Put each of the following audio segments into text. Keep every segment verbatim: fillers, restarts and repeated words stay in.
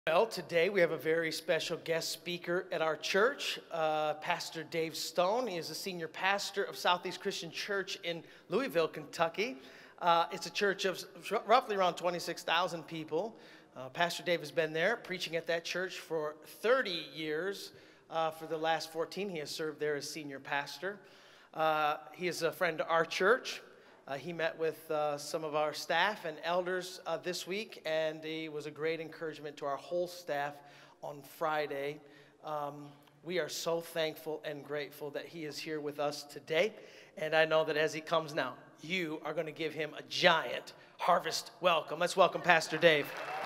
Well, today we have a very special guest speaker at our church, uh, Pastor Dave Stone. He is the senior pastor of Southeast Christian Church in Louisville, Kentucky. Uh, it's a church of roughly around twenty-six thousand people. Uh, Pastor Dave has been there preaching at that church for thirty years. Uh, for the last fourteen, he has served there as senior pastor. Uh, he is a friend to our church. Uh, he met with uh, some of our staff and elders uh, this week, and he was a great encouragement to our whole staff on Friday. Um, we are so thankful and grateful that he is here with us today, and I know that as he comes now, you are going to give him a giant harvest welcome. Let's welcome Pastor Dave.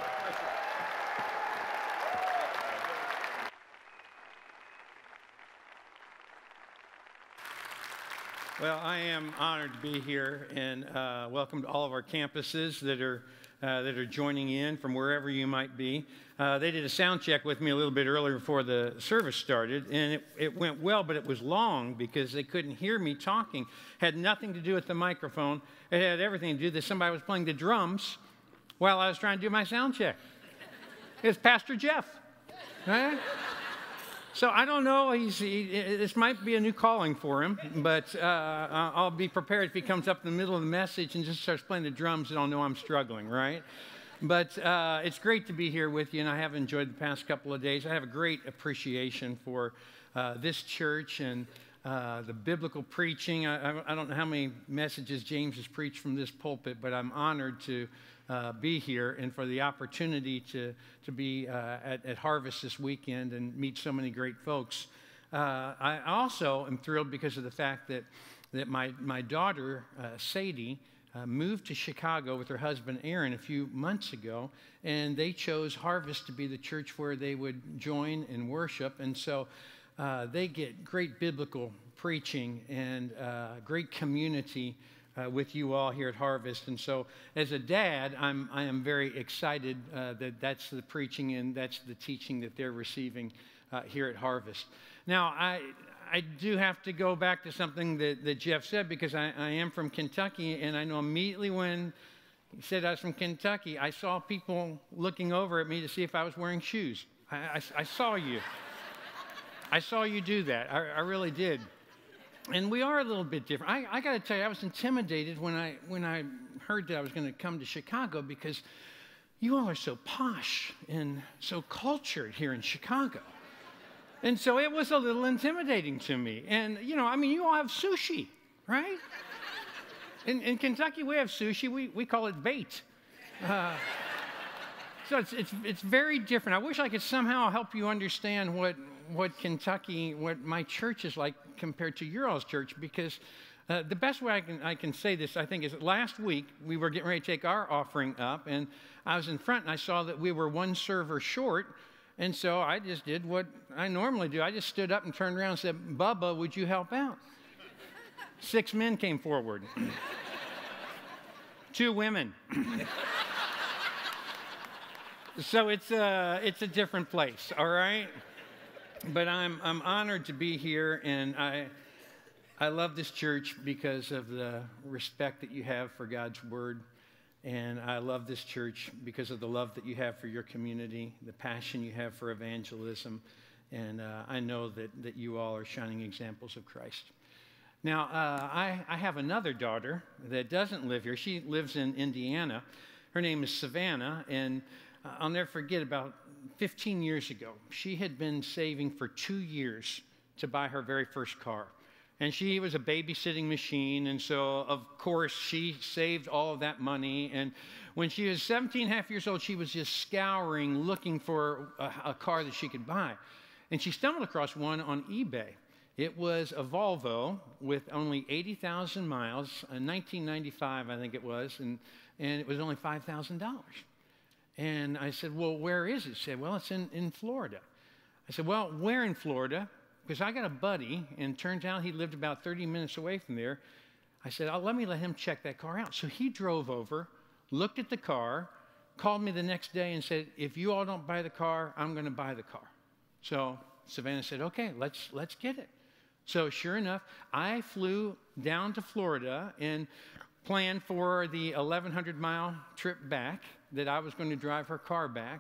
Well, I am honored to be here, and uh, welcome to all of our campuses that are uh, that are joining in from wherever you might be. Uh, they did a sound check with me a little bit earlier before the service started, and it, it went well, but it was long because they couldn't hear me talking. Had nothing to do with the microphone. It had everything to do with somebody was playing the drums while I was trying to do my sound check. It's Pastor Jeff. Right? So I don't know, he's, he, this might be a new calling for him, but uh, I'll be prepared if he comes up in the middle of the message and just starts playing the drums, and I'll know I'm struggling, right? But uh, it's great to be here with you, and I have enjoyed the past couple of days. I have a great appreciation for uh, this church and uh, the biblical preaching. I, I don't know how many messages James has preached from this pulpit, but I'm honored to Uh, be here and for the opportunity to, to be uh, at, at Harvest this weekend and meet so many great folks. Uh, I also am thrilled because of the fact that, that my, my daughter, uh, Sadie, uh, moved to Chicago with her husband, Aaron, a few months ago, and they chose Harvest to be the church where they would join and worship. And so uh, they get great biblical preaching and uh, great community Uh, with you all here at Harvest. And so as a dad, I'm, I am very excited uh, that that's the preaching and that's the teaching that they're receiving uh, here at Harvest. Now, I, I do have to go back to something that, that Jeff said, because I, I am from Kentucky, and I know immediately when he said I was from Kentucky, I saw people looking over at me to see if I was wearing shoes. I, I, I saw you. I saw you do that. I, I really did. And we are a little bit different. I, I got to tell you, I was intimidated when I when I heard that I was going to come to Chicago, because you all are so posh and so cultured here in Chicago. And so it was a little intimidating to me. And, you know, I mean, you all have sushi, right? In, in Kentucky, we have sushi. We, we call it bait. Uh, so it's, it's, it's very different. I wish I could somehow help you understand what what Kentucky, what my church is like compared to your all's church, because uh, the best way I can, I can say this, I think, is that last week we were getting ready to take our offering up, and I was in front, and I saw that we were one server short, and so I just did what I normally do. I just stood up and turned around and said, "Bubba, would you help out?" Six men came forward. Two women. So it's a, it's a different place, all right? But I'm, I'm honored to be here, and I, I love this church because of the respect that you have for God's Word, and I love this church because of the love that you have for your community, the passion you have for evangelism, and uh, I know that, that you all are shining examples of Christ. Now, uh, I, I have another daughter that doesn't live here. She lives in Indiana. Her name is Savannah, and I'll never forget, about fifteen years ago, she had been saving for two years to buy her very first car. And she was a babysitting machine, and so, of course, she saved all of that money. And when she was seventeen and a half years old, she was just scouring, looking for a, a car that she could buy. And she stumbled across one on eBay. It was a Volvo with only eighty thousand miles, in nineteen ninety-five, I think it was, and, and it was only five thousand dollars. And I said, "Well, where is it?" She said, "Well, it's in, in Florida." I said, "Well, where in Florida?" Because I got a buddy, and it turns out he lived about thirty minutes away from there. I said, oh, let me let him check that car out. So he drove over, looked at the car, called me the next day and said, "If you all don't buy the car, I'm going to buy the car." So Savannah said, "Okay, let's, let's get it." So sure enough, I flew down to Florida and planned for the eleven hundred mile trip back, that I was going to drive her car back.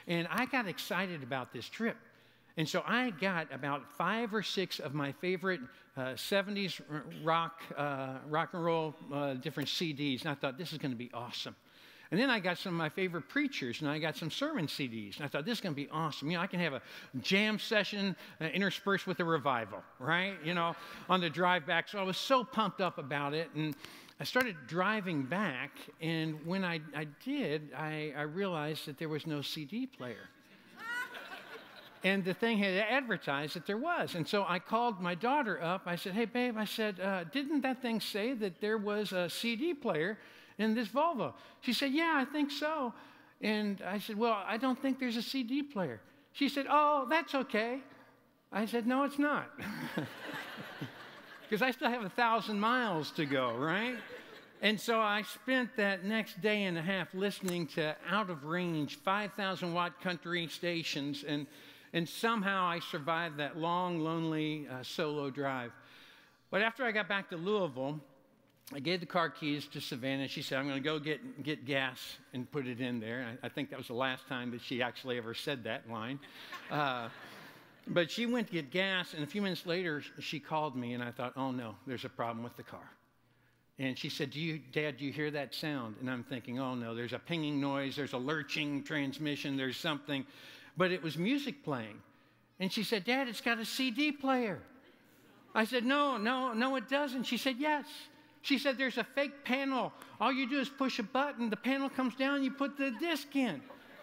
And I got excited about this trip. And so I got about five or six of my favorite uh, seventies rock, uh, rock and roll, uh, different C Ds. And I thought, this is going to be awesome. And then I got some of my favorite preachers, and I got some sermon C Ds. And I thought, this is going to be awesome. You know, I can have a jam session uh, interspersed with a revival, right? You know, on the drive back. So I was so pumped up about it. And I started driving back, and when I, I did, I, I realized that there was no C D player. And the thing had advertised that there was. And so I called my daughter up. I said, hey, babe, I said, uh, didn't that thing say that there was a C D player in this Volvo? She said, yeah, I think so. And I said, well, I don't think there's a C D player. She said, oh, that's okay. I said, no, it's not. Because I still have a thousand miles to go, right? And so I spent that next day and a half listening to out-of-range five thousand watt country stations, and And somehow I survived that long, lonely uh, solo drive. But after I got back to Louisville, I gave the car keys to Savannah. She said, I'm going to go get, get gas and put it in there. I, I think that was the last time that she actually ever said that line. Uh, but she went to get gas, and a few minutes later, she called me, and I thought, oh, no, there's a problem with the car. And she said, do you, Dad, do you hear that sound? And I'm thinking, oh, no, there's a pinging noise, there's a lurching transmission, there's something. But it was music playing. And she said, Dad, it's got a C D player. I said, no, no, no, it doesn't. She said, yes. She said, there's a fake panel. All you do is push a button. The panel comes down, you put the disc in.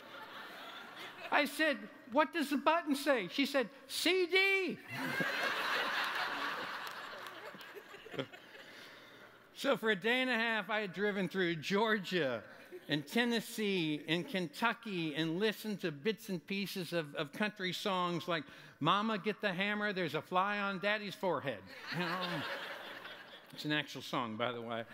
I said, what does the button say? She said, C D. So for a day and a half, I had driven through Georgia and Tennessee and Kentucky and listened to bits and pieces of, of country songs like, Mama, get the hammer, there's a fly on Daddy's forehead. You know? It's an actual song, by the way.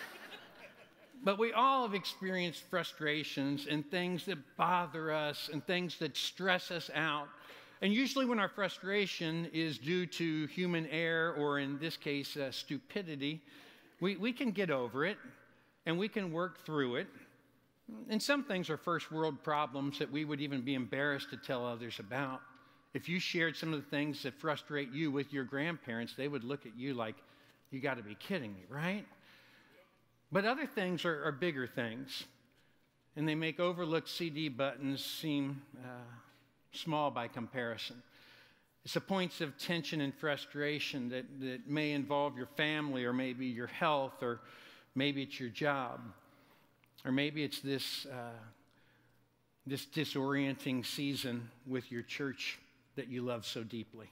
But we all have experienced frustrations and things that bother us and things that stress us out. And usually when our frustration is due to human error, or in this case, uh, stupidity, we, we can get over it and we can work through it. And some things are first world problems that we would even be embarrassed to tell others about. If you shared some of the things that frustrate you with your grandparents, they would look at you like, you got to be kidding me, right? But other things are, are bigger things, and they make overlooked C D buttons seem uh, small by comparison. It's the points of tension and frustration that, that may involve your family, or maybe your health, or maybe it's your job. Or maybe it's this, uh, this disorienting season with your church that you love so deeply.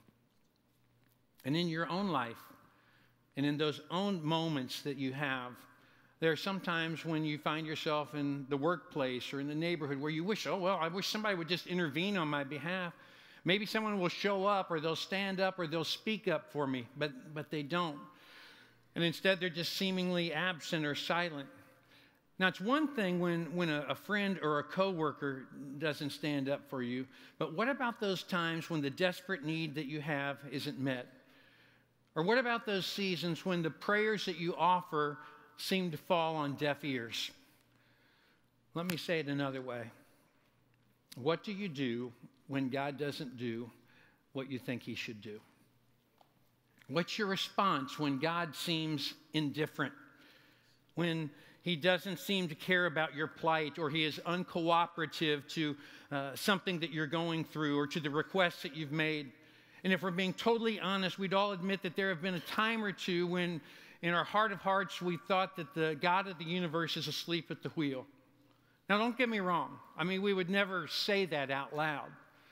And in your own life, and in those own moments that you have, there are some times when you find yourself in the workplace or in the neighborhood where you wish, oh, well, I wish somebody would just intervene on my behalf. Maybe someone will show up, or they'll stand up, or they'll speak up for me, but, but they don't. And instead, they're just seemingly absent or silent. Now, it's one thing when, when a, a friend or a coworker doesn't stand up for you, but what about those times when the desperate need that you have isn't met? Or what about those seasons when the prayers that you offer seem to fall on deaf ears? Let me say it another way. What do you do when God doesn't do what you think he should do? What's your response when God seems indifferent? When he doesn't seem to care about your plight, or he is uncooperative to uh, something that you're going through, or to the requests that you've made? And if we're being totally honest, we'd all admit that there have been a time or two when in our heart of hearts we thought that the God of the universe is asleep at the wheel. Now, don't get me wrong. I mean, we would never say that out loud.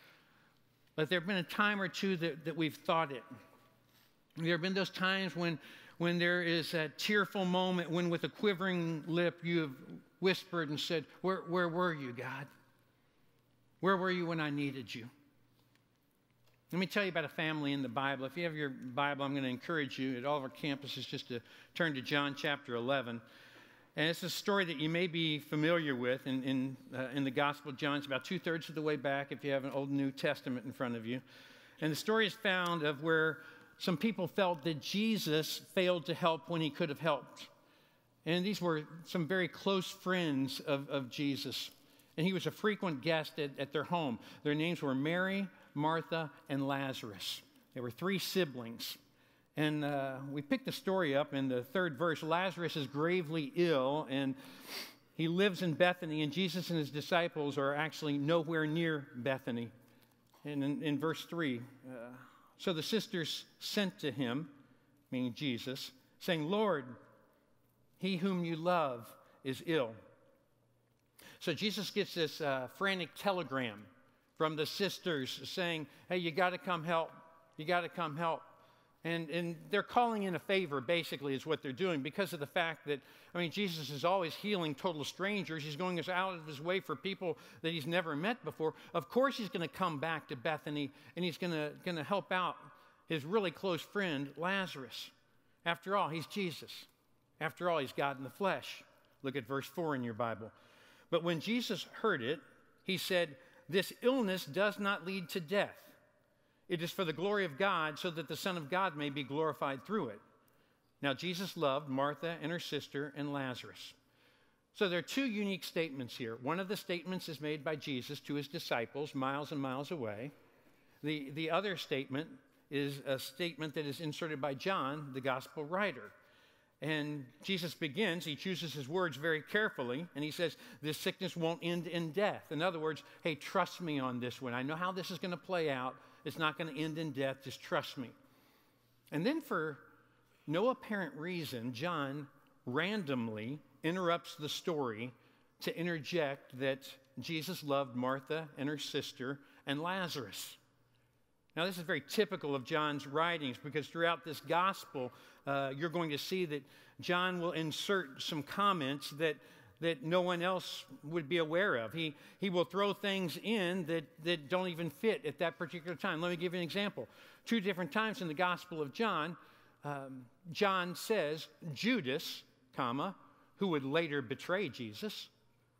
But there have been a time or two that, that we've thought it. There have been those times when when there is a tearful moment, when with a quivering lip you have whispered and said, where, where were you, God? Where were you when I needed you? Let me tell you about a family in the Bible. If you have your Bible, I'm going to encourage you at all of our campuses just to turn to John chapter eleven. And it's a story that you may be familiar with in, in, uh, in the Gospel of John. It's about two-thirds of the way back if you have an Old New Testament in front of you. And the story is found of where some people felt that Jesus failed to help when he could have helped. And these were some very close friends of, of Jesus. and he was a frequent guest at, at their home. Their names were Mary, Martha, and Lazarus. They were three siblings. And uh, we picked the story up in the third verse. Lazarus is gravely ill, and he lives in Bethany, and Jesus and his disciples are actually nowhere near Bethany. And in, in verse three, uh, so the sisters sent to him, meaning Jesus, saying, Lord, he whom you love is ill. So Jesus gets this uh, frantic telegram from the sisters saying, hey, you got to come help. You got to come help. And, and they're calling in a favor, basically, is what they're doing, because of the fact that, I mean, Jesus is always healing total strangers. He's going out of his way for people that he's never met before. Of course he's going to come back to Bethany, and he's going to going to help out his really close friend, Lazarus. After all, he's Jesus. After all, he's God in the flesh. Look at verse four in your Bible. But when Jesus heard it, he said, this illness does not lead to death. It is for the glory of God, so that the Son of God may be glorified through it. Now, Jesus loved Martha and her sister and Lazarus. So there are two unique statements here. One of the statements is made by Jesus to his disciples miles and miles away. The, the other statement is a statement that is inserted by John, the gospel writer. And Jesus begins, he chooses his words very carefully, and he says, this sickness won't end in death. In other words, hey, trust me on this one. I know how this is going to play out. It's not going to end in death. Just trust me. And then for no apparent reason, John randomly interrupts the story to interject that Jesus loved Martha and her sister and Lazarus. Now, this is very typical of John's writings, because throughout this gospel, uh, you're going to see that John will insert some comments that that no one else would be aware of. He, he will throw things in that, that don't even fit at that particular time. Let me give you an example. Two different times in the Gospel of John, um, John says, Judas, comma, who would later betray Jesus.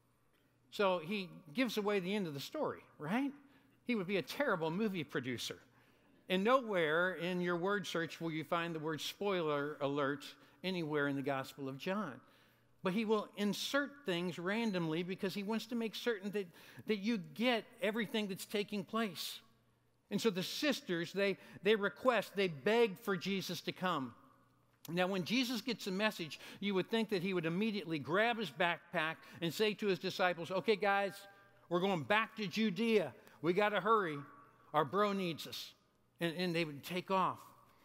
So he gives away the end of the story, right? He would be a terrible movie producer. And nowhere in your word search will you find the word spoiler alert anywhere in the Gospel of John. But he will insert things randomly because he wants to make certain that, that you get everything that's taking place. And so the sisters, they, they request, they beg for Jesus to come. Now, when Jesus gets a message, you would think that he would immediately grab his backpack and say to his disciples, okay, guys, we're going back to Judea. We got to hurry. Our bro needs us. And, and they would take off.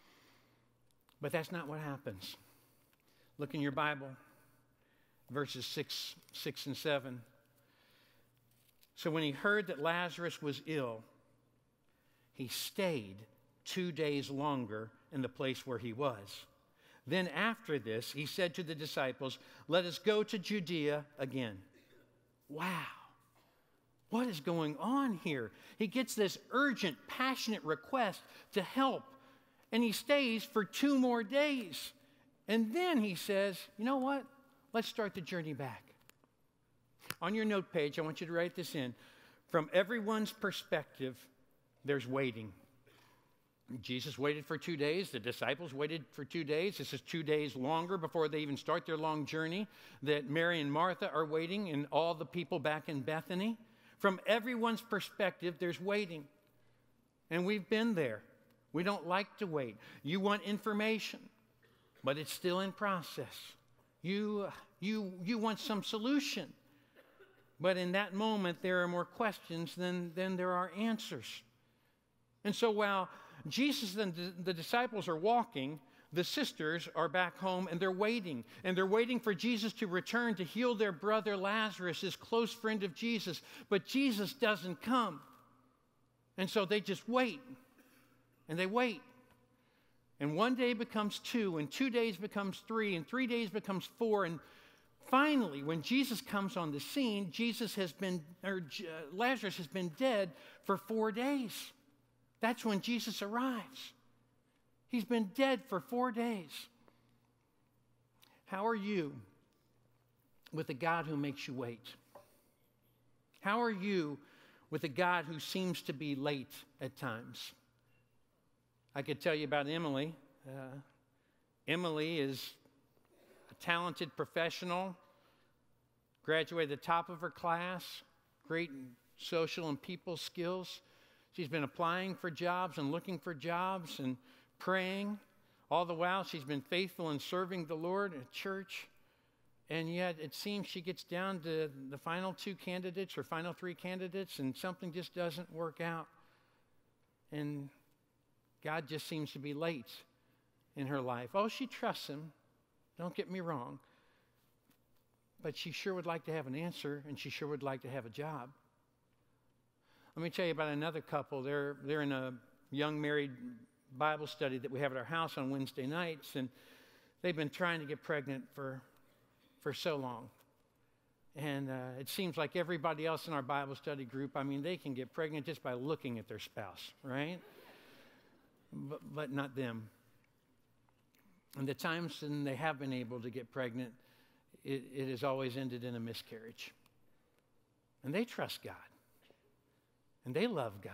But that's not what happens. Look in your Bible. Verses six, six and seven. So when he heard that Lazarus was ill, he stayed two days longer in the place where he was. Then after this, he said to the disciples, let us go to Judea again. Wow. What is going on here? He gets this urgent, passionate request to help, and he stays for two more days. And then he says, you know what? Let's start the journey back. On your note page, I want you to write this in. From everyone's perspective, there's waiting. Jesus waited for two days. The disciples waited for two days. This is two days longer before they even start their long journey that Mary and Martha are waiting, and all the people back in Bethany. From everyone's perspective, there's waiting. And we've been there. We don't like to wait. You want information, but it's still in process. You, you, you want some solution. But in that moment, there are more questions than, than there are answers. And so while Jesus and the disciples are walking, the sisters are back home and they're waiting. And they're waiting for Jesus to return to heal their brother Lazarus, his close friend of Jesus. But Jesus doesn't come. And so they just wait. And they wait. And one day becomes two, and two days becomes three, and three days becomes four. And finally, when Jesus comes on the scene, Jesus has been, or uh, Lazarus has been dead for four days. That's when Jesus arrives. He's been dead for four days. How are you with a God who makes you wait? How are you with a God who seems to be late at times? I could tell you about Emily. Uh, Emily is a talented professional, graduated the top of her class, great social and people skills. She's been applying for jobs and looking for jobs and praying. All the while, she's been faithful in serving the Lord at church. And yet, it seems she gets down to the final two candidates or final three candidates, and something just doesn't work out. And God just seems to be late in her life. Oh, she trusts him. Don't get me wrong. But she sure would like to have an answer, and she sure would like to have a job. Let me tell you about another couple. They're, they're in a young married Bible study that we have at our house on Wednesday nights, and they've been trying to get pregnant for, for so long. And uh, it seems like everybody else in our Bible study group, I mean, they can get pregnant just by looking at their spouse, right? But, but not them. And the times when they have been able to get pregnant, it, it has always ended in a miscarriage. And they trust God. And they love God.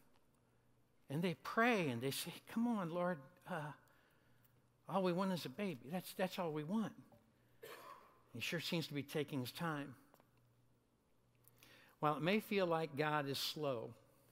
And they pray and they say, come on, Lord, uh, all we want is a baby. That's, that's all we want. He sure seems to be taking his time. While it may feel like God is slow,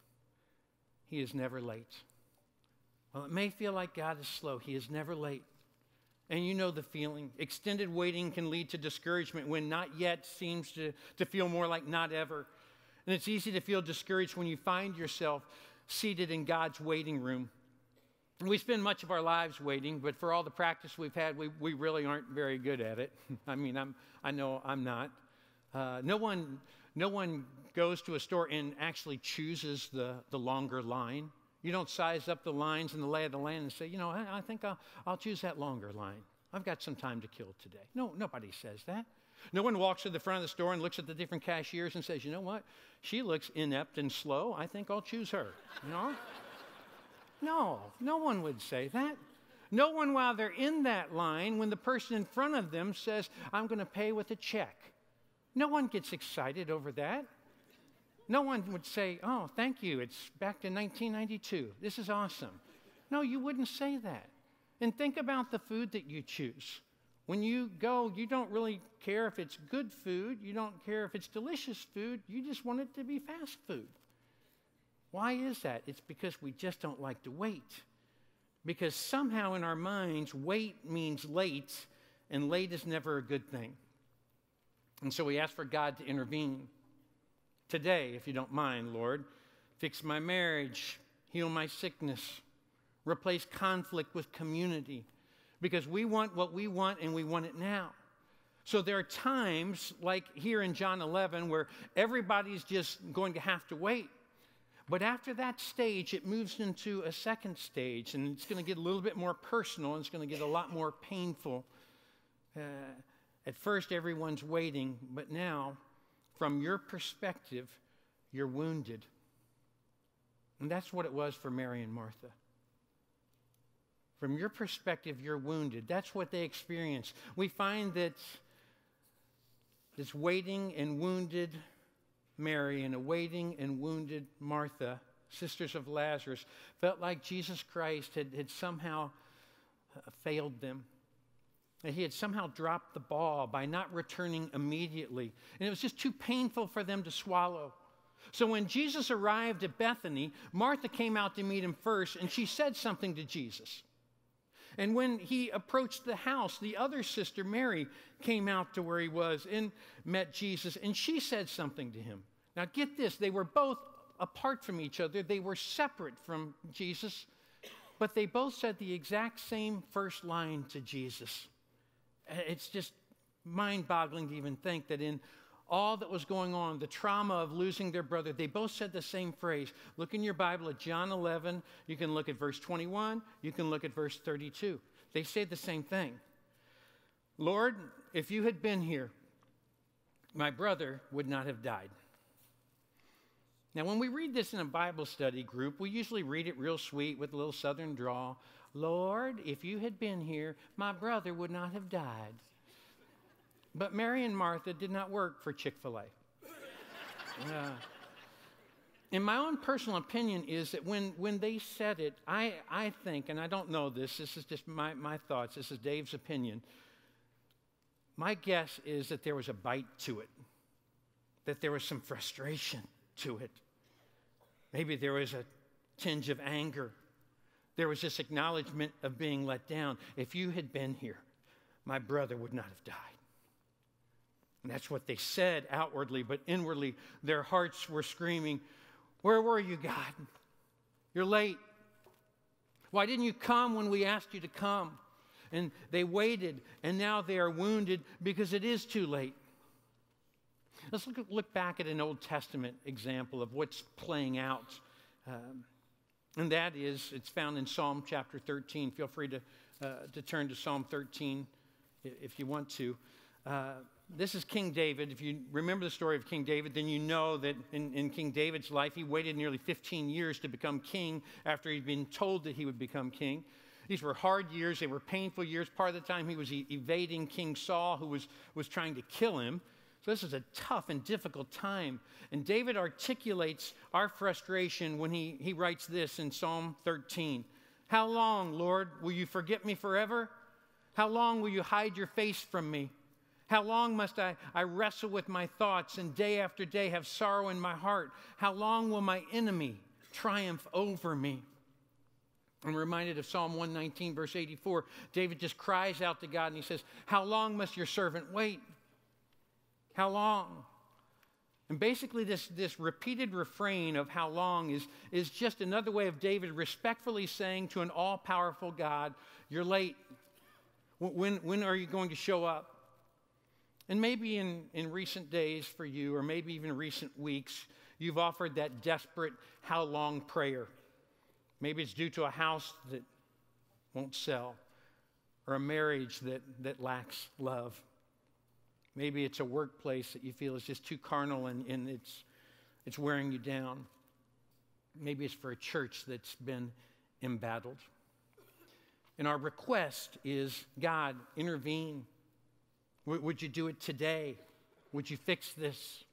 he is never late. While it may feel like God is slow, he is never late. And you know the feeling. Extended waiting can lead to discouragement when not yet seems to, to feel more like not ever. And it's easy to feel discouraged when you find yourself seated in God's waiting room. And we spend much of our lives waiting, but for all the practice we've had, we, we really aren't very good at it. I mean, I'm, I know I'm not. Uh, no one, no one goes to a store and actually chooses the, the longer line. You don't size up the lines in the lay of the land and say, you know, I, I think I'll, I'll choose that longer line. I've got some time to kill today. No, nobody says that. No one walks to the front of the store and looks at the different cashiers and says, you know what? She looks inept and slow. I think I'll choose her. You know? No, no one would say that. No one, while they're in that line, when the person in front of them says, I'm going to pay with a check. No one gets excited over that. No one would say, oh, thank you, it's back to nineteen ninety-two. This is awesome. No, you wouldn't say that. And think about the food that you choose. When you go, you don't really care if it's good food. You don't care if it's delicious food. You just want it to be fast food. Why is that? It's because we just don't like to wait. Because somehow in our minds, wait means late, and late is never a good thing. And so we ask for God to intervene. Today, if you don't mind, Lord, fix my marriage, heal my sickness, replace conflict with community. Because we want what we want, and we want it now. So there are times, like here in John eleven, where everybody's just going to have to wait. But after that stage, it moves into a second stage, and it's going to get a little bit more personal, and it's going to get a lot more painful. Uh, at first, everyone's waiting, but now, from your perspective, you're wounded. And that's what it was for Mary and Martha. From your perspective, you're wounded. That's what they experienced. We find that this waiting and wounded Mary and a waiting and wounded Martha, sisters of Lazarus, felt like Jesus Christ had, had somehow uh, failed them. That he had somehow dropped the ball by not returning immediately. And it was just too painful for them to swallow. So when Jesus arrived at Bethany, Martha came out to meet him first, and she said something to Jesus. And when he approached the house, the other sister, Mary, came out to where he was and met Jesus, and she said something to him. Now get this, they were both apart from each other. They were separate from Jesus, but they both said the exact same first line to Jesus. It's just mind-boggling to even think that in all that was going on, the trauma of losing their brother, they both said the same phrase. Look in your Bible at John eleven. You can look at verse twenty-one. You can look at verse thirty-two. They say the same thing. Lord, if you had been here, my brother would not have died. Now, when we read this in a Bible study group, we usually read it real sweet with a little southern drawl. Lord, if you had been here, my brother would not have died. But Mary and Martha did not work for Chick-fil-A. Uh, and my own personal opinion is that when, when they said it, I, I think, and I don't know this, this is just my, my thoughts, this is Dave's opinion. My guess is that there was a bite to it. that there was some frustration to it. Maybe there was a tinge of anger. There was this acknowledgement of being let down. If you had been here, my brother would not have died. And that's what they said outwardly, but inwardly, their hearts were screaming, where were you, God? You're late. Why didn't you come when we asked you to come? And they waited, and now they are wounded because it is too late. Let's look, look back at an Old Testament example of what's playing out. Um, and that is, it's found in Psalm chapter thirteen. Feel free to, uh, to turn to Psalm thirteen if you want to. Uh, this is King David. If you remember the story of King David, then you know that in, in King David's life, he waited nearly fifteen years to become king after he'd been told that he would become king. These were hard years. They were painful years. Part of the time, he was e- evading King Saul, who was, was trying to kill him. So this is a tough and difficult time. And David articulates our frustration when he, he writes this in Psalm thirteen. How long, Lord, will you forget me forever? How long will you hide your face from me? How long must I, I wrestle with my thoughts and day after day have sorrow in my heart? How long will my enemy triumph over me? I'm reminded of Psalm one nineteen, verse eighty-four. David just cries out to God and he says, how long must your servant wait? How long? And basically this, this repeated refrain of how long is, is just another way of David respectfully saying to an all-powerful God, you're late. When, when are you going to show up? And maybe in, in recent days for you, or maybe even recent weeks, you've offered that desperate how long prayer. Maybe it's due to a house that won't sell, or a marriage that, that lacks love. Maybe it's a workplace that you feel is just too carnal and, and it's, it's wearing you down. Maybe it's for a church that's been embattled. And our request is, God, intervene. W- would you do it today? Would you fix this?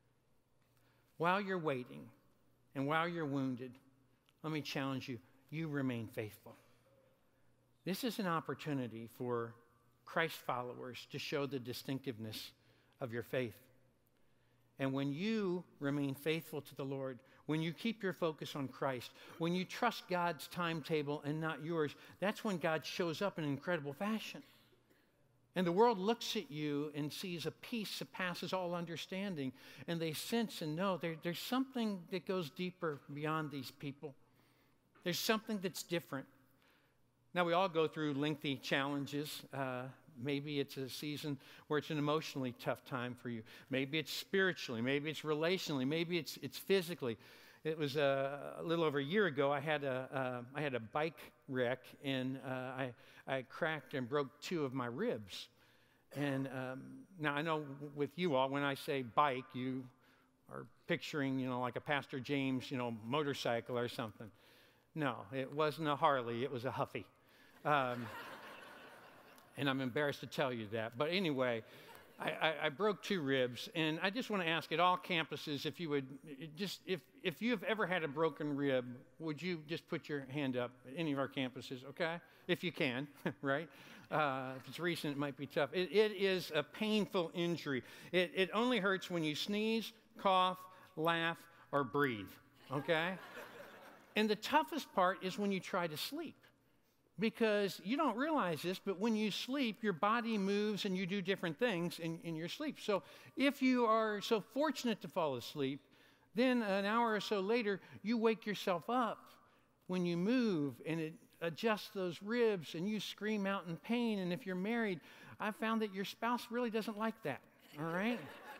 While you're waiting and while you're wounded, let me challenge you, you remain faithful. This is an opportunity for Christ followers to show the distinctiveness of your faith. And when you remain faithful to the Lord, when you keep your focus on Christ, when you trust God's timetable and not yours, that's when God shows up in incredible fashion. And the world looks at you and sees a peace that passes all understanding, and they sense and know there, there's something that goes deeper beyond these people. There's something that's different. Now, we all go through lengthy challenges. Uh, maybe it's a season where it's an emotionally tough time for you. Maybe it's spiritually. Maybe it's relationally. Maybe it's it's physically. It was uh, a little over a year ago. I had a uh, I had a bike wreck, and uh, I I cracked and broke two of my ribs. And um, now I know with you all, when I say bike, you are picturing, you know, like a Pastor James, you know, motorcycle or something. No, it wasn't a Harley. It was a Huffy. Um, and I'm embarrassed to tell you that. But anyway, I, I, I broke two ribs. And I just want to ask at all campuses, if you would, just if, if you have ever had a broken rib, would you just put your hand up at any of our campuses, okay? If you can, right? Uh, if it's recent, it might be tough. It, it is a painful injury. It, it only hurts when you sneeze, cough, laugh, or breathe, okay? And the toughest part is when you try to sleep. Because you don't realize this, but when you sleep, your body moves and you do different things in, in your sleep. So if you are so fortunate to fall asleep, then an hour or so later, you wake yourself up when you move and it adjusts those ribs and you scream out in pain. And if you're married, I found that your spouse really doesn't like that, all right?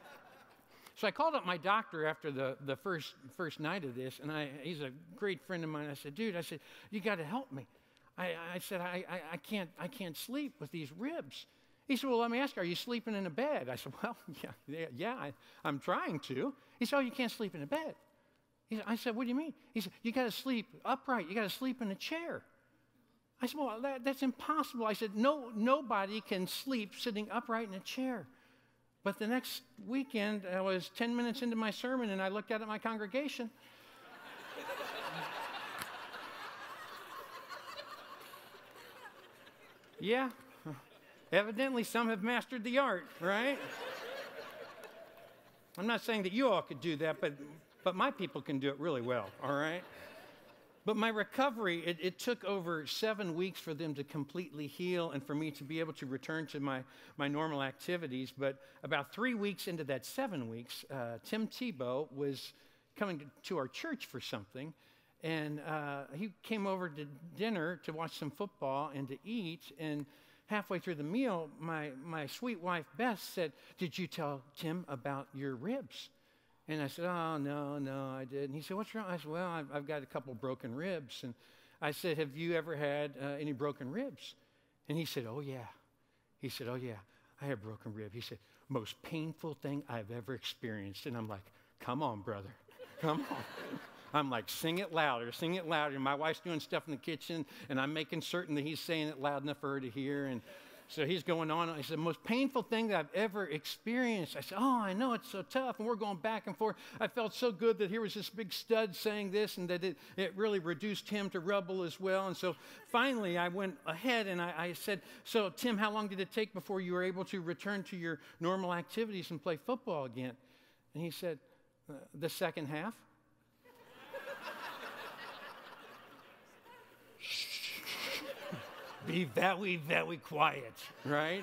So I called up my doctor after the, the first, first night of this, and I, he's a great friend of mine. I said, dude, I said, you got to help me. I, I said, I, I, I, can't, I can't sleep with these ribs. He said, well, let me ask you, are you sleeping in a bed? I said, well, yeah, yeah, yeah I, I'm trying to. He said, oh, you can't sleep in a bed. He said, I said, what do you mean? He said, you got to sleep upright. You got to sleep in a chair. I said, well, that, that's impossible. I said, no, nobody can sleep sitting upright in a chair. But the next weekend, I was ten minutes into my sermon, and I looked out at my congregation. Yeah, evidently some have mastered the art, right? I'm not saying that you all could do that, but, but my people can do it really well, all right? But my recovery, it, it took over seven weeks for them to completely heal and for me to be able to return to my, my normal activities. But about three weeks into that seven weeks, uh, Tim Tebow was coming to, to our church for something. And uh, he came over to dinner to watch some football and to eat. And halfway through the meal, my, my sweet wife, Beth, said, "Did you tell Tim about your ribs?" And I said, "Oh, no, no, I didn't." He said, "What's wrong?" I said, "Well, I've, I've got a couple broken ribs." And I said, "Have you ever had uh, any broken ribs?" And he said, "Oh, yeah." He said, "Oh, yeah, I have broken rib." He said, "Most painful thing I've ever experienced." And I'm like, "Come on, brother, come on." I'm like, "Sing it louder, sing it louder." And my wife's doing stuff in the kitchen, and I'm making certain that he's saying it loud enough for her to hear. And so he's going on. I said, "Most painful thing that I've ever experienced." I said, "Oh, I know, it's so tough." And we're going back and forth. I felt so good that here was this big stud saying this, and that it, it really reduced him to rubble as well. And so finally I went ahead and I, I said, "So, Tim, how long did it take before you were able to return to your normal activities and play football again?" And he said, uh, "The second half." Be very, very quiet, right?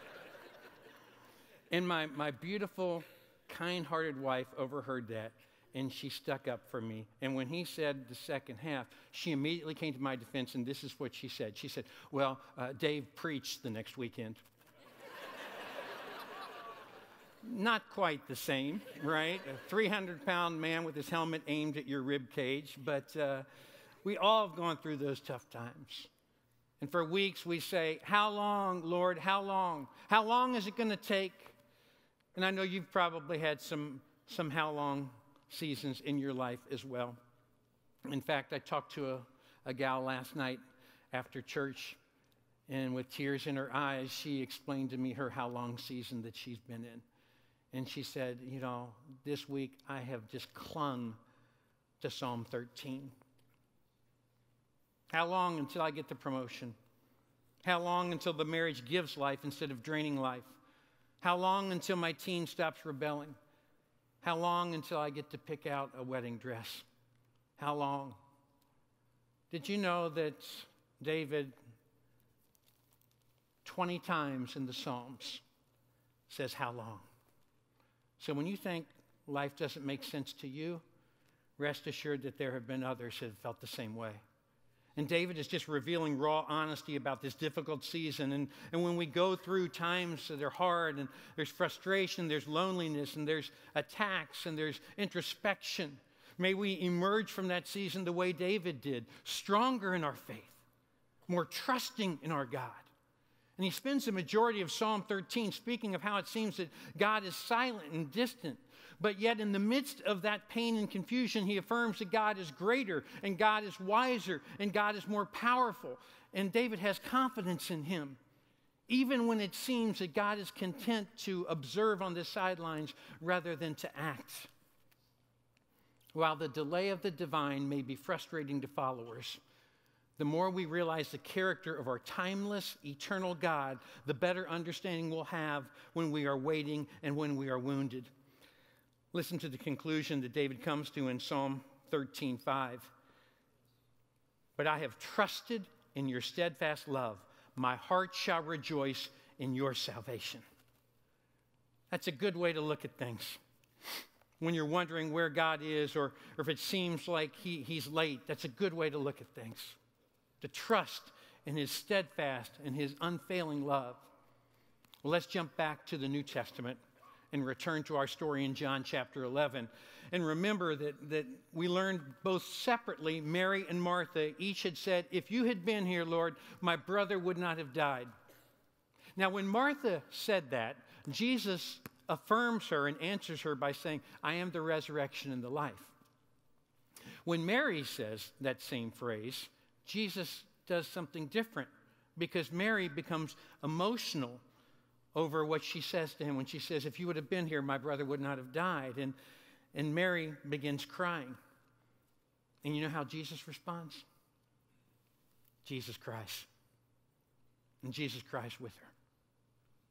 And my, my beautiful, kind-hearted wife overheard that, and she stuck up for me. And when he said the second half, she immediately came to my defense, and this is what she said. She said, "Well, uh, Dave preached the next weekend." Not quite the same, right? A three hundred pound man with his helmet aimed at your rib cage, but uh, we all have gone through those tough times. And for weeks we say, "How long, Lord, how long? How long is it going to take?" And I know you've probably had some, some how long seasons in your life as well. In fact, I talked to a, a gal last night after church, and with tears in her eyes, she explained to me her how long season that she's been in. And she said, "You know, this week I have just clung to Psalm thirteen. How long until I get the promotion? How long until the marriage gives life instead of draining life? How long until my teen stops rebelling? How long until I get to pick out a wedding dress? How long?" Did you know that David, twenty times in the Psalms, says, "How long?" So when you think life doesn't make sense to you, rest assured that there have been others that have felt the same way. And David is just revealing raw honesty about this difficult season. And, and when we go through times that are hard, and there's frustration, there's loneliness, and there's attacks, and there's introspection, may we emerge from that season the way David did, stronger in our faith, more trusting in our God. And he spends the majority of Psalm thirteen speaking of how it seems that God is silent and distant. But yet in the midst of that pain and confusion, he affirms that God is greater, and God is wiser, and God is more powerful. And David has confidence in him, even when it seems that God is content to observe on the sidelines rather than to act. While the delay of the divine may be frustrating to followers, the more we realize the character of our timeless, eternal God, the better understanding we'll have when we are waiting and when we are wounded. Listen to the conclusion that David comes to in Psalm thirteen five. "But I have trusted in your steadfast love. My heart shall rejoice in your salvation." That's a good way to look at things. When you're wondering where God is, or, or if it seems like he, he's late, that's a good way to look at things. To trust in his steadfast and his unfailing love. Well, let's jump back to the New Testament and return to our story in John chapter eleven. And remember that, that we learned both separately, Mary and Martha, each had said, "If you had been here, Lord, my brother would not have died." Now, when Martha said that, Jesus affirms her and answers her by saying, "I am the resurrection and the life." When Mary says that same phrase, Jesus does something different, because Mary becomes emotional over what she says to him when she says, "If you would have been here, my brother would not have died." And, and Mary begins crying. And you know how Jesus responds? Jesus cries. And Jesus cries with her.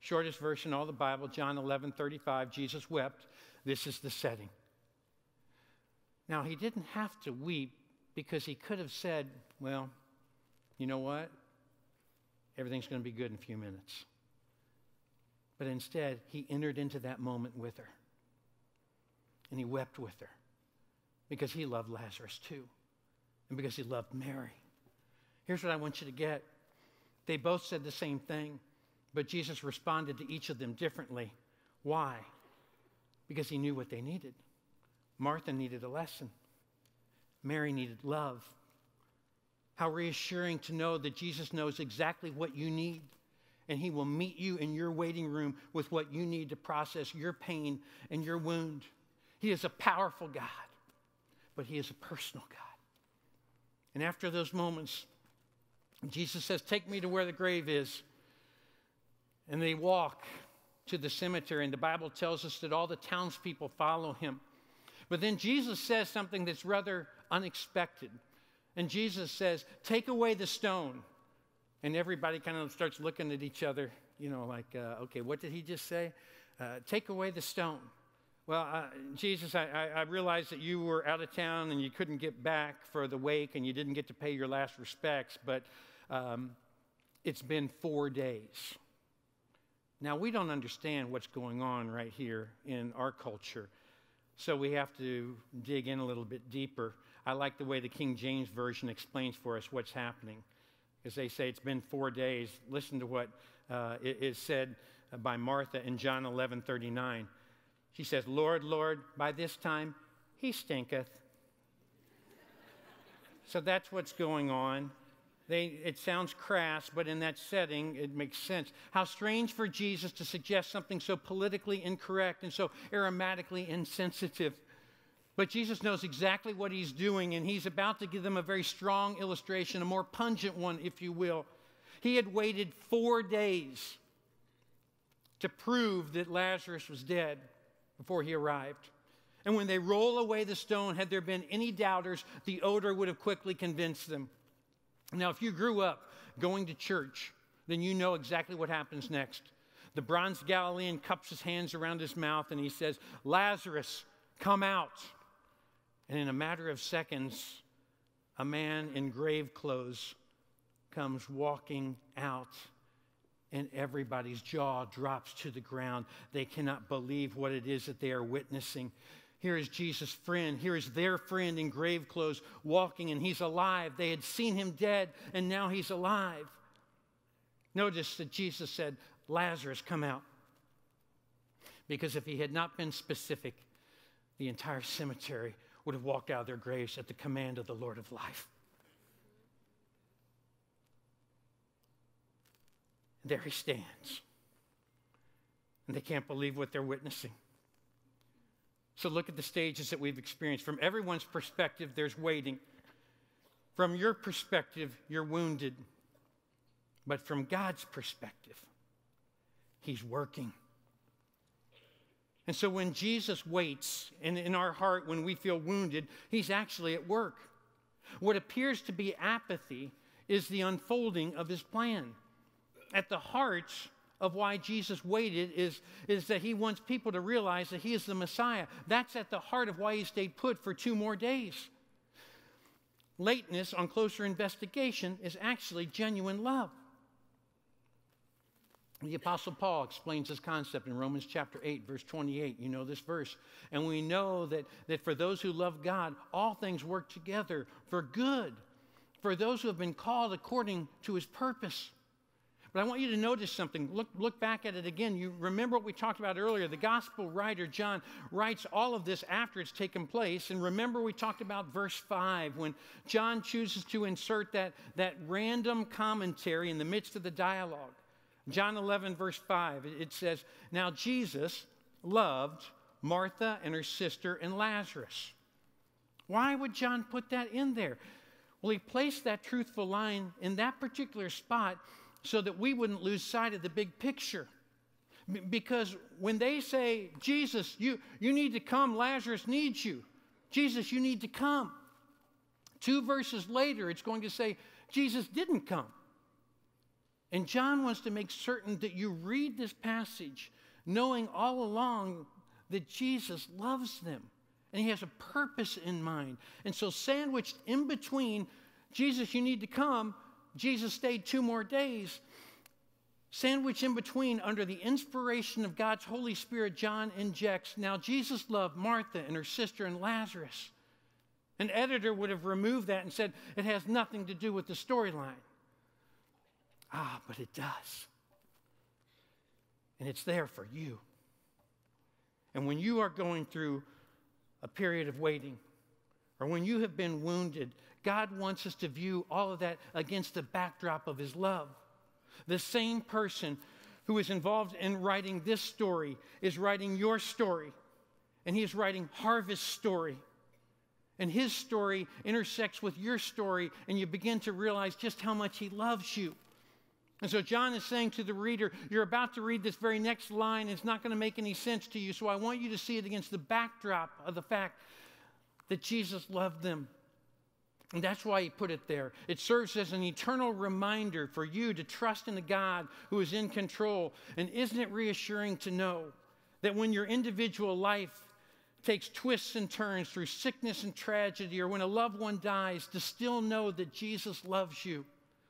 Shortest verse in all the Bible, John eleven thirty-five, Jesus wept. This is the setting. Now, he didn't have to weep because he could have said, well, you know what? Everything's going to be good in a few minutes. But instead, he entered into that moment with her. And he wept with her because he loved Lazarus too, and because he loved Mary. Here's what I want you to get. They both said the same thing, but Jesus responded to each of them differently. Why? Because he knew what they needed. Martha needed a lesson. Mary needed love. How reassuring to know that Jesus knows exactly what you need, and he will meet you in your waiting room with what you need to process your pain and your wound. He is a powerful God, but he is a personal God. And after those moments, Jesus says, take me to where the grave is. And they walk to the cemetery, and the Bible tells us that all the townspeople follow him. But then Jesus says something that's rather unexpected. And Jesus says, take away the stone. And everybody kind of starts looking at each other, you know, like, uh, okay, what did he just say? Uh, take away the stone. Well, uh, Jesus, I, I, I realize that you were out of town and you couldn't get back for the wake and you didn't get to pay your last respects, but um, it's been four days. Now, we don't understand what's going on right here in our culture, so we have to dig in a little bit deeper. I like the way the King James Version explains for us what's happening. As they say, it's been four days. Listen to what uh, is said by Martha in John eleven thirty-nine. She says, Lord, Lord, by this time he stinketh. So that's what's going on. They, it sounds crass, but in that setting, it makes sense. How strange for Jesus to suggest something so politically incorrect and so aromatically insensitive. But Jesus knows exactly what he's doing, and he's about to give them a very strong illustration, a more pungent one, if you will. He had waited four days to prove that Lazarus was dead before he arrived. And when they roll away the stone, had there been any doubters, the odor would have quickly convinced them. Now, if you grew up going to church, then you know exactly what happens next. The bronze Galilean cups his hands around his mouth and he says, Lazarus, come out. And in a matter of seconds, a man in grave clothes comes walking out, and everybody's jaw drops to the ground. They cannot believe what it is that they are witnessing. Here is Jesus' friend. Here is their friend in grave clothes walking, and he's alive. They had seen him dead, and now he's alive. Notice that Jesus said, Lazarus, come out. Because if he had not been specific, the entire cemetery would have walked out of their graves at the command of the Lord of life. There he stands. And they can't believe what they're witnessing. So look at the stages that we've experienced. From everyone's perspective, there's waiting. From your perspective, you're wounded. But from God's perspective, he's working. And so when Jesus waits, and in our heart, when we feel wounded, he's actually at work. What appears to be apathy is the unfolding of his plan. At the heart of why Jesus waited is, is that he wants people to realize that he is the Messiah. That's at the heart of why he stayed put for two more days. Lateness on closer investigation is actually genuine love. The Apostle Paul explains this concept in Romans chapter eight, verse twenty-eight. You know this verse. And we know that, that for those who love God, all things work together for good, for those who have been called according to his purpose. But I want you to notice something. Look, look back at it again. You remember what we talked about earlier. The gospel writer, John, writes all of this after it's taken place. And remember we talked about verse five when John chooses to insert that, that random commentary in the midst of the dialogue. John eleven, verse five, it says, now Jesus loved Martha and her sister and Lazarus. Why would John put that in there? Well, he placed that truthful line in that particular spot so that we wouldn't lose sight of the big picture. B- because when they say, Jesus, you, you need to come, Lazarus needs you. Jesus, you need to come. Two verses later, it's going to say, Jesus didn't come. And John wants to make certain that you read this passage knowing all along that Jesus loves them. And he has a purpose in mind. And so sandwiched in between, Jesus, you need to come, Jesus stayed two more days. Sandwiched in between, under the inspiration of God's Holy Spirit, John injects, now Jesus loved Martha and her sister and Lazarus. An editor would have removed that and said, it has nothing to do with the storyline. Ah, but it does. And it's there for you. And when you are going through a period of waiting, or when you have been wounded, God wants us to view all of that against the backdrop of his love. The same person who is involved in writing this story is writing your story. And he is writing Harvest's story. And his story intersects with your story, and you begin to realize just how much he loves you. And so John is saying to the reader, you're about to read this very next line, and it's not going to make any sense to you, so I want you to see it against the backdrop of the fact that Jesus loved them. And that's why he put it there. It serves as an eternal reminder for you to trust in the God who is in control. And isn't it reassuring to know that when your individual life takes twists and turns through sickness and tragedy, or when a loved one dies, to still know that Jesus loves you?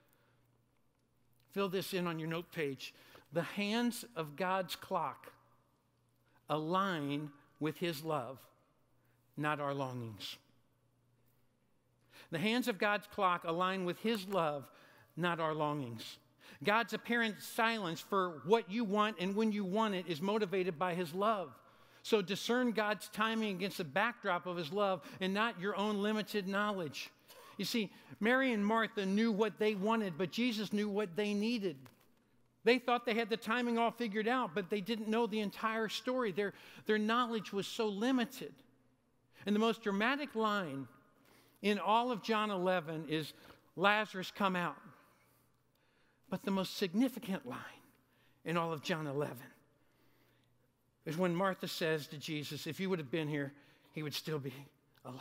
Fill this in on your note page. The hands of God's clock align with his love, not our longings. The hands of God's clock align with his love, not our longings. God's apparent silence for what you want and when you want it is motivated by his love. So discern God's timing against the backdrop of his love and not your own limited knowledge. You see, Mary and Martha knew what they wanted, but Jesus knew what they needed. They thought they had the timing all figured out, but they didn't know the entire story. Their, their knowledge was so limited. And the most dramatic line in all of John eleven is, Lazarus, come out. But the most significant line in all of John eleven is when Martha says to Jesus, if you would have been here, he would still be alive.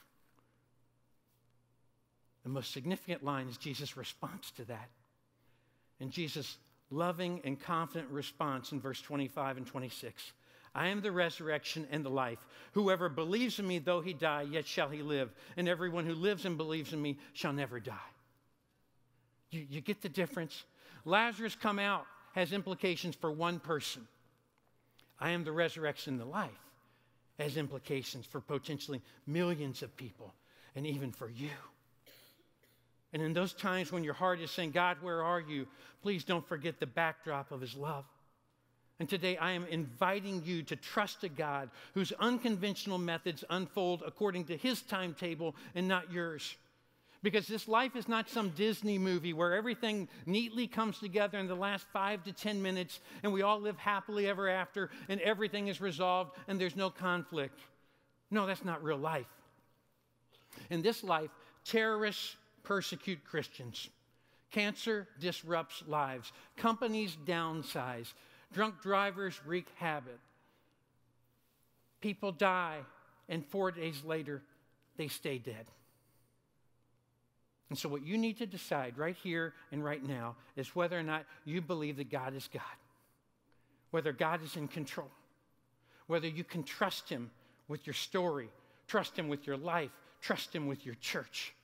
The most significant line is Jesus' response to that. And Jesus' loving and confident response in verse twenty-five and twenty-six. I am the resurrection and the life. Whoever believes in me, though he die, yet shall he live. And everyone who lives and believes in me shall never die. You, you get the difference? Lazarus come out has implications for one person. I am the resurrection and the life has implications for potentially millions of people, and even for you. And in those times when your heart is saying, God, where are you? Please don't forget the backdrop of his love. And today I am inviting you to trust a God whose unconventional methods unfold according to his timetable and not yours. Because this life is not some Disney movie where everything neatly comes together in the last five to ten minutes and we all live happily ever after and everything is resolved and there's no conflict. No, that's not real life. In this life, terrorists persecute Christians. Cancer disrupts lives. Companies downsize. Drunk drivers wreak havoc. People die, and four days later, they stay dead. And so what you need to decide right here and right now is whether or not you believe that God is God. Whether God is in control. Whether you can trust him with your story. Trust him with your life. Trust him with your church.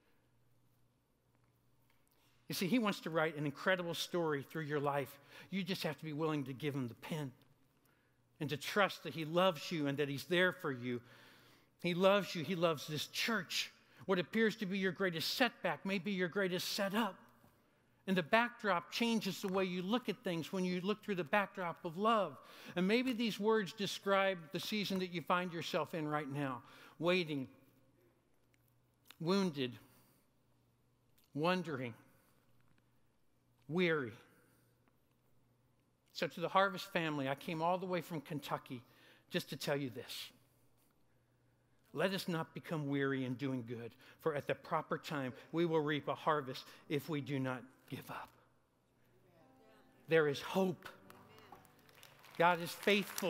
You see, he wants to write an incredible story through your life. You just have to be willing to give him the pen and to trust that he loves you and that he's there for you. He loves you. He loves this church. What appears to be your greatest setback may be your greatest setup. And the backdrop changes the way you look at things when you look through the backdrop of love. And maybe these words describe the season that you find yourself in right now. Waiting, wounded, wondering, weary. So to the Harvest family, I came all the way from Kentucky just to tell you this. Let us not become weary in doing good, for at the proper time we will reap a harvest if we do not give up. There is hope. God is faithful.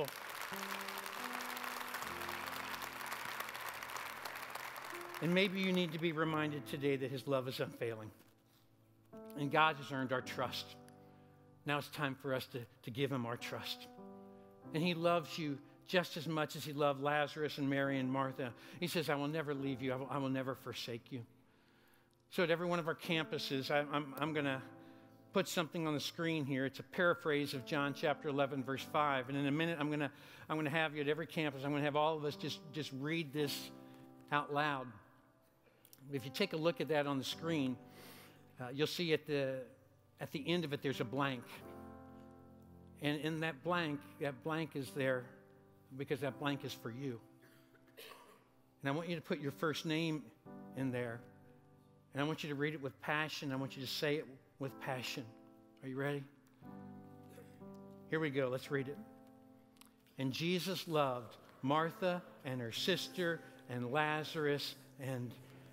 And maybe you need to be reminded today that his love is unfailing. And God has earned our trust. Now it's time for us to, to give him our trust. And he loves you just as much as he loved Lazarus and Mary and Martha. He says, I will never leave you. I will, I will never forsake you. So at every one of our campuses, I, I'm, I'm going to put something on the screen here. It's a paraphrase of John chapter eleven, verse five. And in a minute, I'm going to I'm going to have you at every campus. I'm going to have all of us just, just read this out loud. If you take a look at that on the screen, uh, you'll see at the at the end of it, there's a blank. And in that blank, that blank is there because that blank is for you. And I want you to put your first name in there. And I want you to read it with passion. I want you to say it with passion. Are you ready? Here we go. Let's read it. And Jesus loved Martha and her sister and Lazarus. And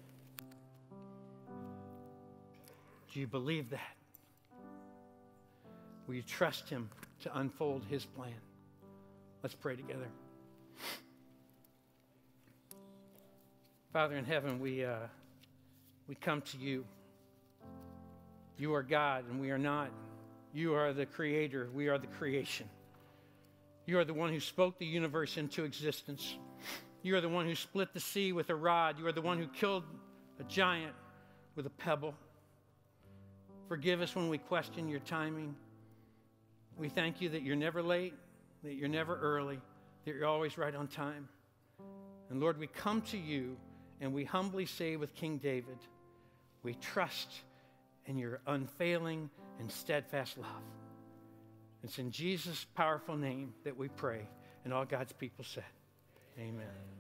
do you believe that? Will you trust him to unfold his plan? Let's pray together. Father in heaven, we uh, we come to you. You are God, and we are not. You are the creator. We are the creation. You are the one who spoke the universe into existence. You are the one who split the sea with a rod. You are the one who killed a giant with a pebble. Forgive us when we question your timing. We thank you that you're never late, that you're never early, that you're always right on time. And Lord, we come to you and we humbly say with King David, we trust in your unfailing and steadfast love. It's in Jesus' powerful name that we pray. And all God's people said, amen.